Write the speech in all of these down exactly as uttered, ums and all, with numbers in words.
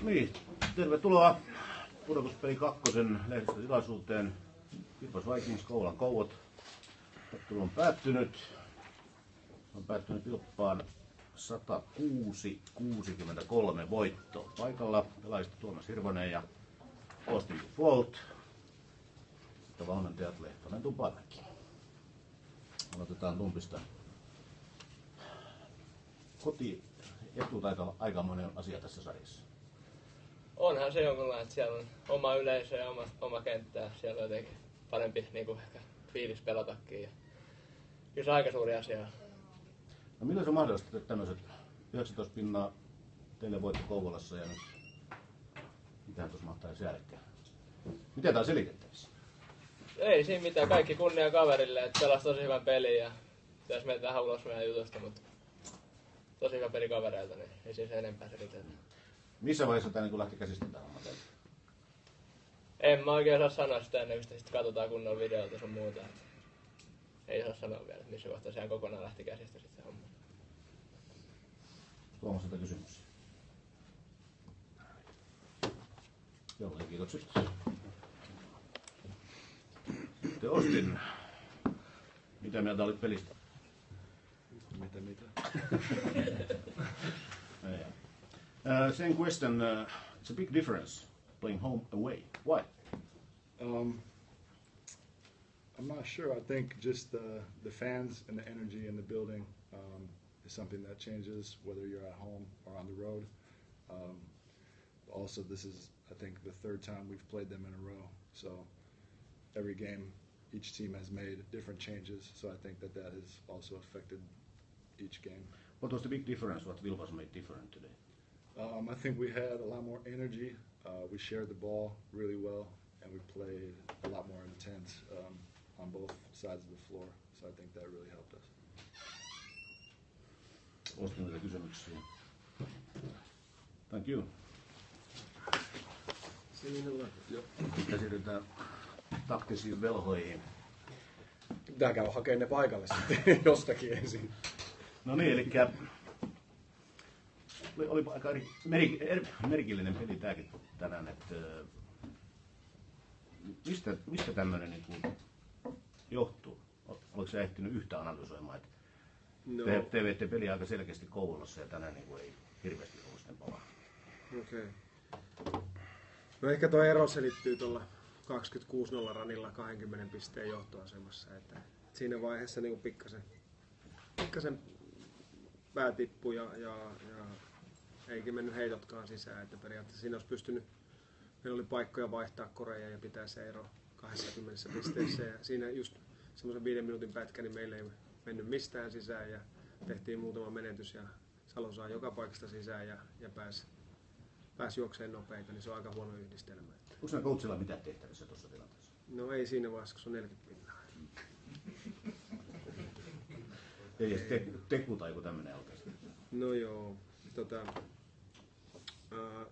Niin, tervetuloa Pudotuspeli kakkosen lehdistötilaisuuteen. Vilpas Vikings Kouvolan Kouvot. Ottelu on päättynyt. On päättynyt Vilppaan sata kuusi kuusikymmentäkolme voitto. Paikalla pelaajista Tuomas Hirvonen ja Austin Default. Sitten valmentajat Lehtonen Tupamäki. Aloitetaan Tumpista. Koti etu taitaa olla aikamoinen asia tässä sarjassa. Onhan se jonkunlainen, että siellä on oma yleisö ja oma, oma kenttää. Siellä on jotenkin parempi niin kuin ehkä fiilis pelatakin. Ja kyllä se aika suuri asia. No millä se on mahdollista, että tämmöiset yhdeksäntoista pinnaa teille voitto Kouvolassa ja nyt mitähän tuossa mahtaa jälkeen? Miten tää on selitettävissä? Ei siinä mitään. Kaikki kunnia kaverille, että pelasi tosi hyvän pelin ja pitäisi mennä tähän ulos meidän jutusta, mutta tosi hyvä peli kavereilta, niin ei siinä se enempää selitetä. Missä vaiheessa tämä niin lähti käsistä tämä homma teille? En mä oikein osaa sanoa sitä ennen kuin sitten katsotaan kunnon videolta sun muuta. Ei osaa sanoa vielä, missä kohtaa sehän kokonaan lähti käsistä sitten se homma. Tuomaselta kysymys. Joo, kiitokset. Sitten Austin, mitä mieltä olit pelistä? Mitä mitä? uh, same question. Uh, it's a big difference playing home away. Why? Um, I'm not sure. I think just the the fans and the energy in the building um, is something that changes whether you're at home or on the road. Um, also, this is I think the third time we've played them in a row. So every game, each team has made different changes. So I think that that has also affected each game. What was the big difference? What Vilpas made different today? Um, I think we had a lot more energy. Uh, we shared the ball really well, and we played a lot more intense um, on both sides of the floor. So I think that really helped us. Austinille kysymyksiä. Thank you. Sitten siirrytään taktisiin velhoihin. Pitää käydä hakemaan ne paikalle sitten jostakin ensin. No niin, eli oli, oli aika eri, mer, merkillinen peli tämäkin tänään, että mistä, mistä tämmöinen niin kuin johtuu? Oletko sä ehtinyt yhtä analysoimaan, että no. te, te veitte peliä aika selkeästi Kouvolassa ja tänään niin kuin ei hirveästi ollut sitten palaa? Okei. Okay. No ehkä tuo ero selittyy tuolla kaksikymmentäkuusi nolla ranilla kaksikymmentä pisteen johtoasemassa, että siinä vaiheessa niin kuin pikkasen, pikkasen pää tippui ja, ja, ja eikin mennyt heitotkaan sisään, että periaatteessa siinä olisi pystynyt, meillä oli paikkoja vaihtaa koreja ja pitää se ero kaksikymmentä pisteessä ja siinä just semmoisen viiden minuutin pätkä, niin meillä ei mennyt mistään sisään ja tehtiin muutama menetys ja Salo saa joka paikasta sisään ja, ja pääsi pääs juokseen nopeita, niin se on aika huono yhdistelmä. Onko sinä coachilla mitään tehtävissä tuossa tilanteessa? No ei siinä vaiheessa, kun se on neljäkymmentä pinnaa. Ei edes te, teku tai joku tämmöinen oikeasti? No joo, tota, ää,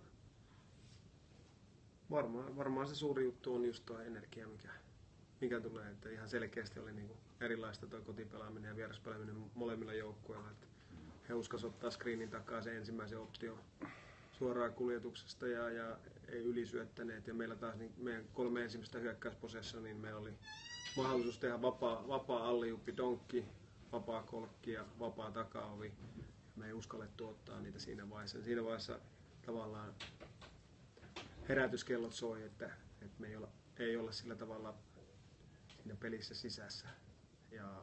varmaan, varmaan se suuri juttu on just tuo energia, mikä, mikä tulee. Että ihan selkeästi oli niinku erilaista tuo kotipelaaminen ja vieraspelaaminen molemmilla joukkueilla. Että he uskalsivat ottaa screenin takaa sen ensimmäisen option suoraan kuljetuksesta ja, ja ei ylisyöttäneet. Ja meillä taas niin meidän kolme ensimmäistä hyökkäysposessia, niin meillä oli mahdollisuus tehdä vapaa, vapaa alley-uppi, donkki, vapaa kolkki ja vapaa takaovi. Me ei uskallettu ottaa niitä siinä vaiheessa. Siinä vaiheessa tavallaan herätyskellot soi, että, että me ei olla, ei olla sillä tavalla siinä pelissä sisässä. Ja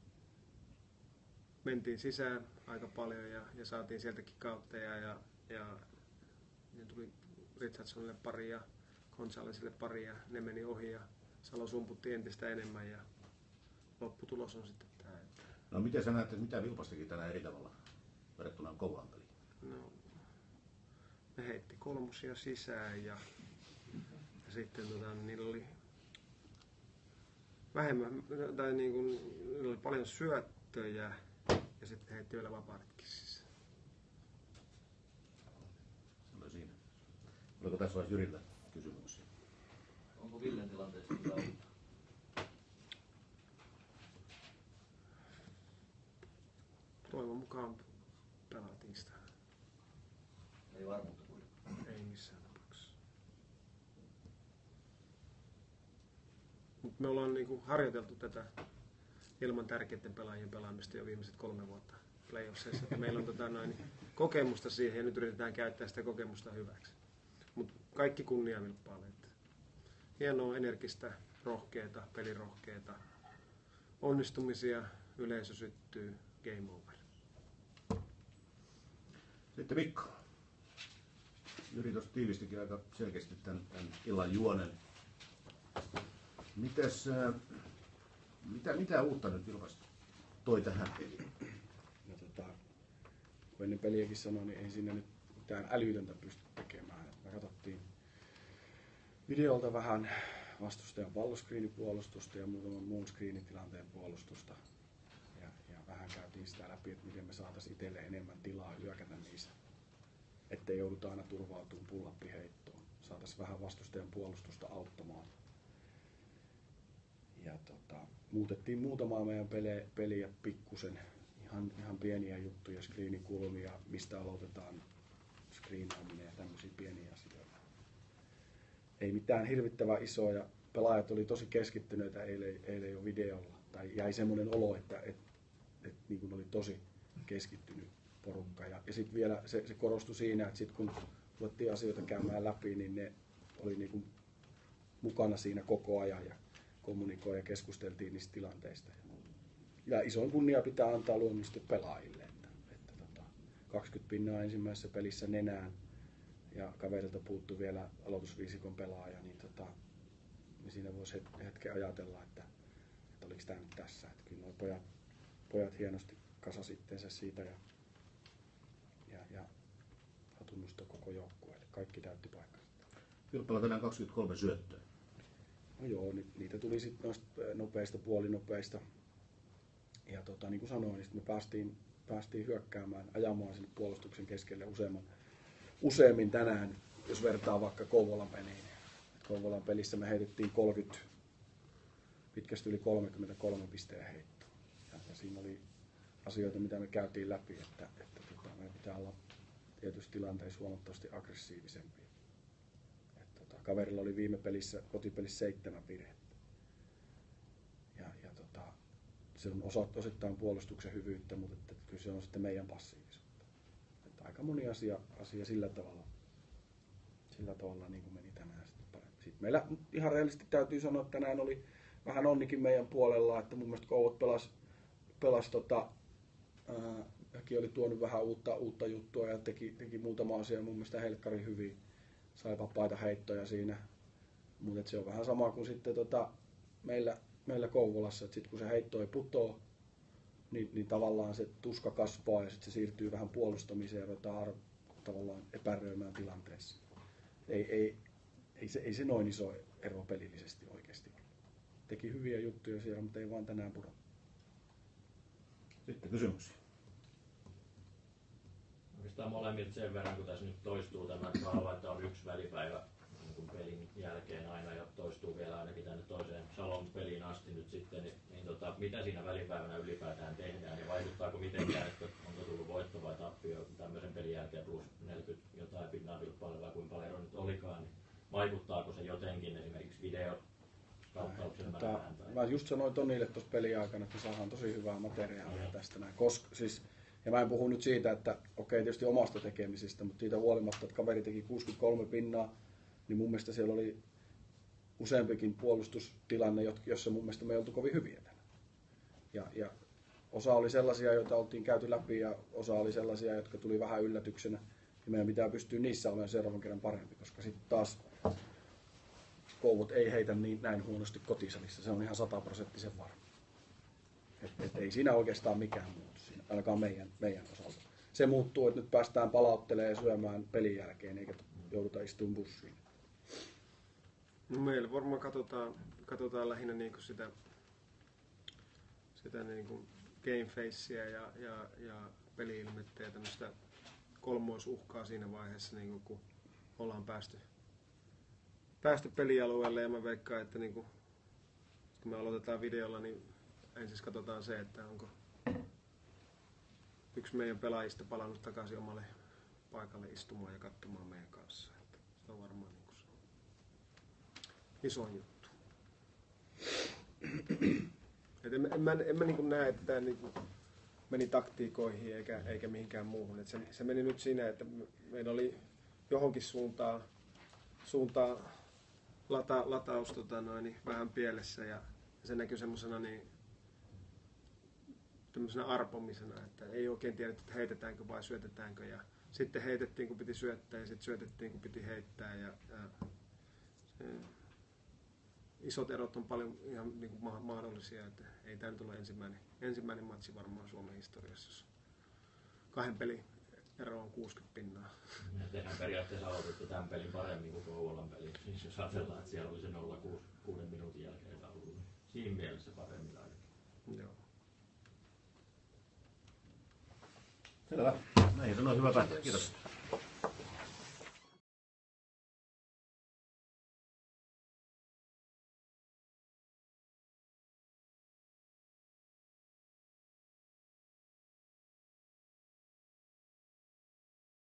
mentiin sisään aika paljon ja, ja saatiin sieltäkin kautteja ja, ja ne tuli Richardsonille pari ja Gonzalezille pari ja ne meni ohi ja Salo sumputti entistä enemmän ja lopputulos on sitten tämä. Että no miten sä näet, että mitä Vilpas teki tänään eri tavalla verrattuna Kouvolan peliin? no, ne heitti kolmosia sisään ja, ja sitten tota, niillä oli vähemmän, tai niin kuin, niillä oli paljon syöttöjä ja sitten heitti vielä vapaaretkin sisään. No siinä. Oliko tässä vaiheessa Jyrillä kysymyksiä? Onko Villen tilanteessa hyvä uutta? Toivon mukaan pelatiin sitä. Ei varmuutta kuitenkaan. Ei missään. me ollaan niinku harjoiteltu tätä ilman tärkeiden pelaajien pelaamista jo viimeiset kolme vuotta playoffseissa. Että meillä on tota noin kokemusta siihen ja nyt yritetään käyttää sitä kokemusta hyväksi. Mutta kaikki kunnia Vilppaalle. Hienoa, energistä, rohkeeta, pelirohkeeta, onnistumisia, yleisö syttyy, game over. Sitten Mikko. Jyri tuossa tiivistikin aika selkeästi tämän, tämän illan juonen. Mitäs, äh, mitä, mitä uutta nyt Vilpas toi tähän peliin? No, tota, kun ennen peliäkin sanoin, niin ei siinä nyt mitään älytöntä pysty tekemään. Me katsottiin videolta vähän vastustajan palloskriinipuolustusta ja muutaman muun skriinitilanteen puolustusta. Ja, ja vähän käytiin sitä läpi, että miten me saataisiin itselle enemmän tilaa hyökätä niissä. Ettei jouduta aina turvautumaan pull-up-heittoon. Saataisiin vähän vastustajan puolustusta auttamaan. Ja tota, muutettiin muutamaa meidän peliä, peliä pikkusen. Ihan, ihan pieniä juttuja, screenikulmia, mistä aloitetaan screenaaminen ja tämmöisiä pieniä asioita. Ei mitään hirvittävän isoja. Pelaajat oli tosi keskittyneitä eilen, eilen jo videolla. Tai jäi semmoinen olo, että et, et, niin kuin oli tosi keskittynyt porukka. Ja, ja sitten vielä se, se korostui siinä, että sit kun ruvettiin asioita käymään läpi, niin ne oli niin kuin mukana siinä koko ajan ja kommunikoi ja keskusteltiin niistä tilanteista. Ja isoin kunnia pitää antaa luonnollisesti pelaajille. Että, että tota, kaksikymmentä pinnaa ensimmäisessä pelissä nenään ja kaverilta puuttui vielä aloitusviisikon pelaaja, niin, tota, niin siinä voisi hetken ajatella, että, että oliko tämä nyt tässä. Että kyllä nuo pojat, pojat hienosti kasasi itteensä siitä ja, ja, ja hatunnosto koko joukkueelle. Kaikki täytti paikkansa. Vilppala tänään kaksikymmentäkolme syöttöä. No joo, niitä tuli sitten noista nopeista, puolinopeista. Ja tota, niin kuin sanoin, niin me päästiin, päästiin hyökkäämään, ajamaan sinne puolustuksen keskelle useamman, useammin tänään, jos vertaa vaikka Kouvolan peliin. Et Kouvolan pelissä me heitettiin kolmekymmentä, pitkästi yli kolmekymmentäkolme pisteen heittoa. Ja, ja siinä oli asioita, mitä me käytiin läpi, että, että tota, meidän pitää olla tietyissä tilanteissa huomattavasti aggressiivisempia. Et, tota, kaverilla oli viime pelissä, kotipelissä seitsemän virhettä. Ja, ja tota, se on osa, osittain puolustuksen hyvyyttä, mutta että, että kyllä se on sitten meidän passiivisuutta. Että aika moni asia, asia sillä tavalla, sillä tavalla niin kuin meni tänään sitten paremmin. Sitten meillä ihan reellisesti täytyy sanoa, että tänään oli vähän onnikin meidän puolella, että mun mielestä Kouvot pelasi, pelasi tota, ää, Häki oli tuonut vähän uutta, uutta juttua ja teki, teki muutama asia mun mielestä helkkari hyvin. Sai vapaita heittoja siinä, mutta se on vähän sama kuin sitten tota, meillä, meillä Kouvolassa, että sitten kun se heitto ei putoo, niin, niin tavallaan se tuska kasvaa ja sitten se siirtyy vähän puolustamiseen ja ruvetaan tavallaan epäröimään tilanteessa. Ei, ei, ei, se, ei se noin iso ero pelillisesti oikeasti ole. Teki hyviä juttuja siellä, mutta ei vaan tänään pudota. Sitten kysymyksiä. Oikeastaan molemmilta sen verran, kun tässä nyt toistuu tämä kaava, että on yksi välipäivä niin kuin pelin jälkeen aina ja toistuu vielä ainakin tänne toiseen Salon peliin asti nyt sitten, niin, niin tota, mitä siinä välipäivänä ylipäätään tehdään ja vaikuttaako mitenkään, että onko tullut voitto vai tappio tämmöisen pelin jälkeen plus neljäkymmentä jotain pinnaa Vilppaalle vai kuinka paljon nyt olikaan, niin vaikuttaako se jotenkin esimerkiksi video kauttauksen määrään? Tai... Mä just sanoin Tonille tuossa pelin aikana, että me saadaan tosi hyvää materiaalia no. tästä näin, koska siis ja mä en puhu nyt siitä, että okei tietysti omasta tekemisestä, mutta siitä huolimatta, että kaveri teki kuusikymmentäkolme pinnaa, niin mun mielestä siellä oli useampikin puolustustilanne, jossa mun mielestä me ei oltu kovin hyviä tänään. Ja, ja osa oli sellaisia, joita oltiin käyty läpi ja osa oli sellaisia, jotka tuli vähän yllätyksenä. Ja meidän pitää pystyä niissä olemaan seuraavan kerran parempi, koska sitten taas Kouvot ei heitä niin näin huonosti kotisalissa. Se on ihan sataprosenttisen varma. Et, et ei siinä oikeastaan mikään muutu siinä, ainakaan meidän, meidän osalta. Se muuttuu, että nyt päästään palauttelemaan ja syömään pelin jälkeen, eikä jouduta istumaan bussiin. No meillä varmaan katsotaan, katsotaan lähinnä niinku sitä, sitä niinku game facea ja, ja, ja peli-ilmettä ja tämmöistä kolmoisuhkaa siinä vaiheessa, niinku, kun ollaan päästy, päästy pelialueelle. Ja mä veikkaan, että niinku, kun me aloitetaan videolla, niin ensin katsotaan se, että onko yksi meidän pelaajista palannut takaisin omalle paikalle istumaan ja katsomaan meidän kanssa. Että se on varmaan niin kuin se isoin juttu. en, en mä, en mä niin näe, että tämä niin meni taktiikoihin eikä, eikä mihinkään muuhun. Et se, se meni nyt siinä, että meillä oli johonkin suuntaan, suuntaan lata, lataus tota noin, niin vähän pielessä ja se näkyy semmoisena niin, tämmöisenä arpomisena, että ei oikein tiedetty, että heitetäänkö vai syötetäänkö. Ja sitten heitettiin, kun piti syöttää ja sitten syötettiin, kun piti heittää. Ja, ja se, isot erot on paljon ihan niin kuin mahdollisia, että ei tämä nyt ole ensimmäinen, ensimmäinen matsi varmaan Suomen historiassa, jos kahden pelin ero on kuusikymmentä pinnaa. Ja tehän periaatteessa aloititte tämän pelin paremmin kuin Kouvolan pelin, siis jos ajatellaan, että siellä oli se nolla kuuden minuutin jälkeen taulu, niin siinä mielessä paremmin ainakin. Joo. Selvä. Näihin sanoo hyvä päättää. Kiitos.